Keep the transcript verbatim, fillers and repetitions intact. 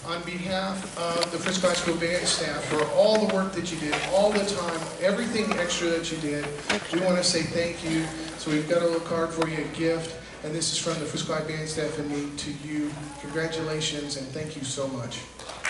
on behalf of the Frisco High School band staff, for all the work that you did, all the time, everything extra that you did, we want to say thank you. So we've got a little card for you, a gift, and this is from the Frisco High band staff and me to you. Congratulations and thank you so much.